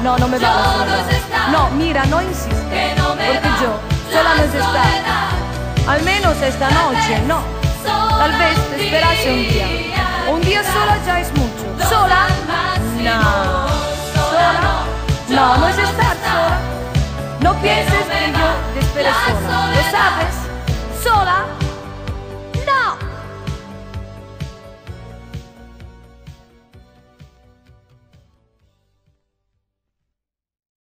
No, no me vale sola. No, mira, no insistas, porque yo sola no es estar. Al menos esta noche, no. Tal vez te esperase un día. Un día sola ya es mucho. ¿Sola? No. ¿Sola? No, no es estar sola. No pienses que yo te esperé sola. ¿Lo sabes?